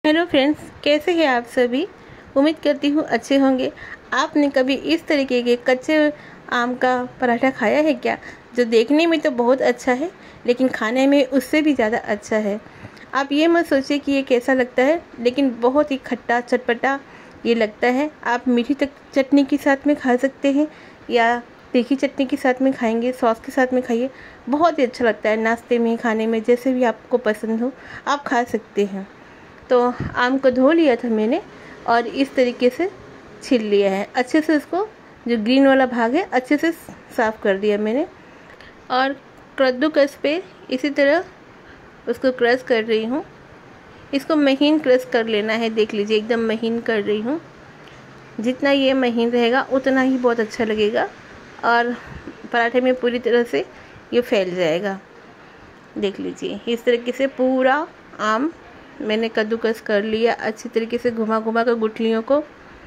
Hello friends, कैसे हैं आप सभी। उम्मीद करती हूँ अच्छे होंगे। आपने कभी इस तरीके के कच्चे आम का पराठा खाया है क्या, जो देखने में तो बहुत अच्छा है लेकिन खाने में उससे भी ज़्यादा अच्छा है। आप ये मत सोचिए कि ये कैसा लगता है, लेकिन बहुत ही खट्टा चटपटा ये लगता है। आप मीठी चटनी के साथ में खा सकते हैं या तीखी चटनी के साथ में खाएंगे, सॉस के साथ में खाइए, बहुत ही अच्छा लगता है। नाश्ते में, खाने में, जैसे भी आपको पसंद हो आप खा सकते हैं। तो आम को धो लिया था मैंने और इस तरीके से छील लिया है। अच्छे से उसको, जो ग्रीन वाला भाग है, अच्छे से साफ़ कर दिया मैंने। और कद्दूकस पे इसी तरह उसको क्रश कर रही हूँ। इसको महीन क्रश कर लेना है। देख लीजिए, एकदम महीन कर रही हूँ। जितना ये महीन रहेगा उतना ही बहुत अच्छा लगेगा और पराठे में पूरी तरह से ये फैल जाएगा। देख लीजिए, इस तरीके से पूरा आम मैंने कद्दूकस कर लिया, अच्छी तरीके से घुमा घुमा कर गुठलियों को,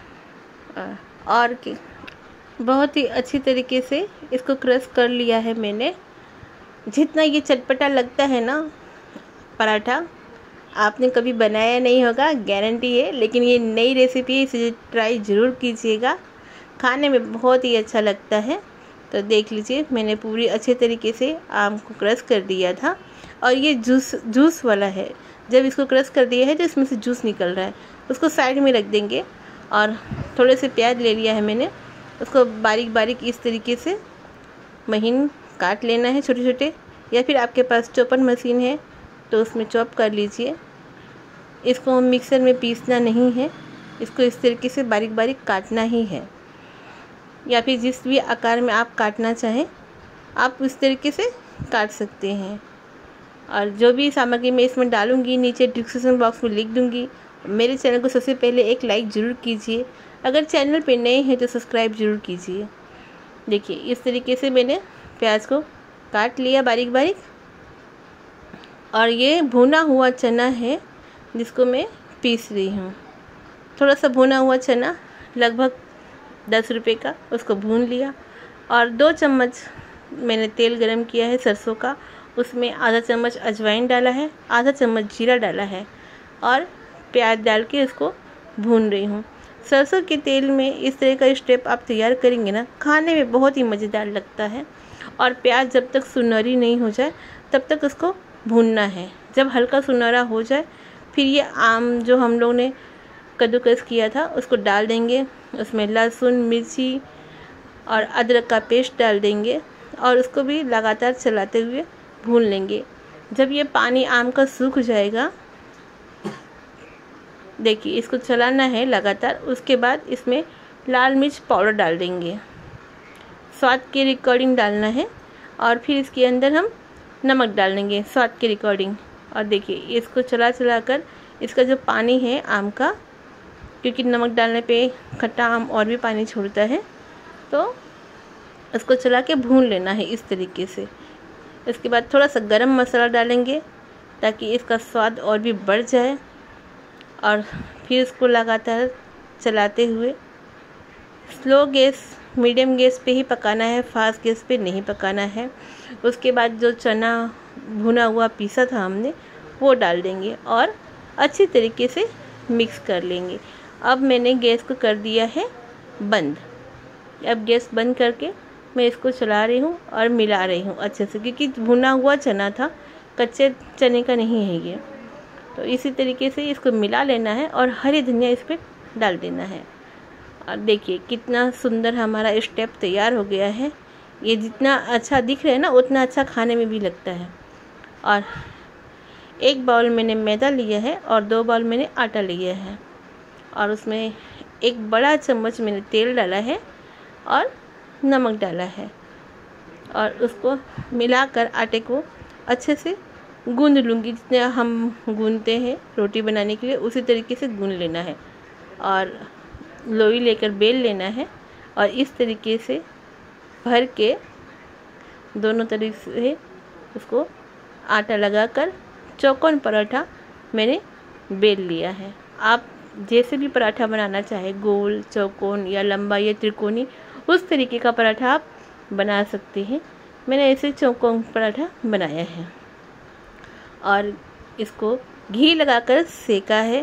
और बहुत ही अच्छी तरीके से इसको क्रश कर लिया है मैंने। जितना ये चटपटा लगता है ना पराठा, आपने कभी बनाया नहीं होगा, गारंटी है। लेकिन ये नई रेसिपी है, इसे ट्राई ज़रूर कीजिएगा। खाने में बहुत ही अच्छा लगता है। तो देख लीजिए, मैंने पूरी अच्छे तरीके से आम को क्रश कर दिया था और ये जूस वाला है। जब इसको क्रश कर दिया है तो इसमें से जूस निकल रहा है, उसको साइड में रख देंगे। और थोड़े से प्याज ले लिया है मैंने, उसको बारीक बारीक इस तरीके से महीन काट लेना है, छोटे छोटे। या फिर आपके पास चॉपर मशीन है तो उसमें चॉप कर लीजिए। इसको मिक्सर में पीसना नहीं है, इसको इस तरीके से बारीक बारीक काटना ही है। या फिर जिस भी आकार में आप काटना चाहें आप उस तरीके से काट सकते हैं। और जो भी सामग्री मैं इसमें डालूंगी नीचे डिस्क्रिप्शन बॉक्स में लिख दूंगी। मेरे चैनल को सबसे पहले एक लाइक ज़रूर कीजिए। अगर चैनल पे नए हैं तो सब्सक्राइब ज़रूर कीजिए। देखिए, इस तरीके से मैंने प्याज को काट लिया बारीक बारीक। और ये भुना हुआ चना है जिसको मैं पीस रही हूँ। थोड़ा सा भुना हुआ चना, लगभग 10 रुपये का, उसको भून लिया। और 2 चम्मच मैंने तेल गरम किया है सरसों का, उसमें आधा चम्मच अजवाइन डाला है, आधा चम्मच जीरा डाला है और प्याज डाल के इसको भून रही हूँ। सरसों के तेल में इस तरह का स्टेप आप तैयार करेंगे ना, खाने में बहुत ही मज़ेदार लगता है। और प्याज जब तक सुनहरी नहीं हो जाए तब तक उसको भूनना है। जब हल्का सुनहरा हो जाए फिर ये आम जो हम लोग ने कद्दूकस किया था उसको डाल देंगे। उसमें लहसुन, मिर्ची और अदरक का पेस्ट डाल देंगे और उसको भी लगातार चलाते हुए भून लेंगे। जब ये पानी आम का सूख जाएगा, देखिए इसको चलाना है लगातार। उसके बाद इसमें लाल मिर्च पाउडर डाल देंगे, स्वाद के अकॉर्डिंग डालना है। और फिर इसके अंदर हम नमक डाल देंगे स्वाद के अकॉर्डिंग। और देखिए, इसको चला चला कर इसका जो पानी है आम का, क्योंकि नमक डालने पे खट्टा आम और भी पानी छोड़ता है, तो इसको चला के भून लेना है इस तरीके से। इसके बाद थोड़ा सा गरम मसाला डालेंगे ताकि इसका स्वाद और भी बढ़ जाए। और फिर इसको लगातार चलाते हुए स्लो गैस, मीडियम गैस पे ही पकाना है, फास्ट गैस पे नहीं पकाना है। उसके बाद जो चना भुना हुआ पीसा था हमने, वो डाल देंगे और अच्छी तरीके से मिक्स कर लेंगे। अब मैंने गैस को कर दिया है बंद। अब गैस बंद करके मैं इसको चला रही हूँ और मिला रही हूँ अच्छे से, क्योंकि भुना हुआ चना था, कच्चे चने का नहीं है ये। तो इसी तरीके से इसको मिला लेना है और हरी धनिया इस पर डाल देना है। और देखिए कितना सुंदर हमारा स्टेप तैयार हो गया है। ये जितना अच्छा दिख रहा है ना, उतना अच्छा खाने में भी लगता है। और 1 बाउल मैंने मैदा लिया है और 2 बाउल मैंने आटा लिया है और उसमें 1 बड़ा चम्मच मैंने तेल डाला है और नमक डाला है। और उसको मिलाकर आटे को अच्छे से गूंद लूँगी। जितने हम गूंदते हैं रोटी बनाने के लिए उसी तरीके से गूंद लेना है। और लोई लेकर बेल लेना है और इस तरीके से भर के दोनों तरफ से उसको आटा लगाकर चौकोन पराठा मैंने बेल लिया है। आप जैसे भी पराठा बनाना चाहे, गोल, चौकोन या लंबा या त्रिकोणी, उस तरीके का पराठा आप बना सकते हैं। मैंने ऐसे चौकोन पराठा बनाया है और इसको घी लगाकर सेका है।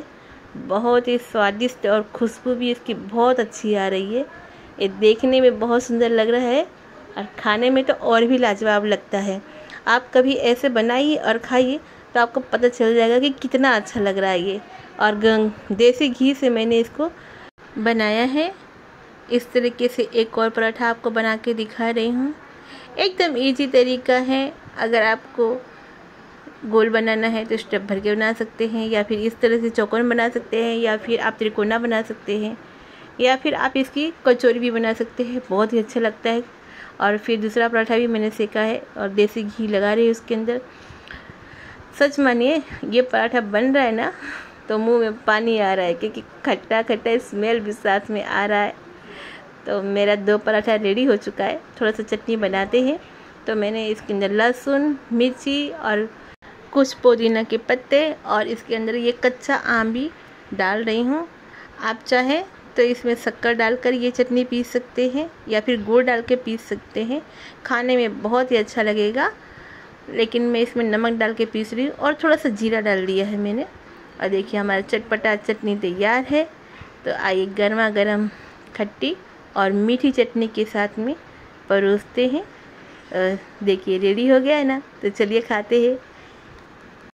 बहुत ही स्वादिष्ट और खुशबू भी इसकी बहुत अच्छी आ रही है। ये देखने में बहुत सुंदर लग रहा है और खाने में तो और भी लाजवाब लगता है। आप कभी ऐसे बनाइए और खाइए तो आपको पता चल जाएगा कि कितना अच्छा लग रहा है ये। और देसी घी से मैंने इसको बनाया है। इस तरीके से एक और पराठा आपको बना के दिखा रही हूँ। एकदम इजी तरीका है। अगर आपको गोल बनाना है तो स्टेप भर के बना सकते हैं, या फिर इस तरह से चौकोन बना सकते हैं, या फिर आप त्रिकोना बना सकते हैं, या फिर आप इसकी कचौरी भी बना सकते हैं। बहुत ही अच्छा लगता है। और फिर दूसरा पराठा भी मैंने सेका है और देसी घी लगा रही है उसके अंदर। सच मानिए ये पराठा बन रहा है ना तो मुंह में पानी आ रहा है, क्योंकि खट्टा खट्टा स्मेल भी साथ में आ रहा है। तो मेरा 2 पराठा रेडी हो चुका है। थोड़ा सा चटनी बनाते हैं। तो मैंने इसके अंदर लहसुन, मिर्ची और कुछ पुदीना के पत्ते और इसके अंदर ये कच्चा आम भी डाल रही हूँ। आप चाहें तो इसमें शक्कर डालकर ये चटनी पीस सकते हैं, या फिर गुड़ डाल के पीस सकते हैं। खाने में बहुत ही अच्छा लगेगा। लेकिन मैं इसमें नमक डाल के पीस रही हूँ और थोड़ा सा जीरा डाल दिया है मैंने। और देखिए हमारा चटपटा चटनी तैयार है। तो आइए गर्मा गर्म खट्टी और मीठी चटनी के साथ में परोसते हैं। देखिए रेडी हो गया है ना, तो चलिए खाते हैं।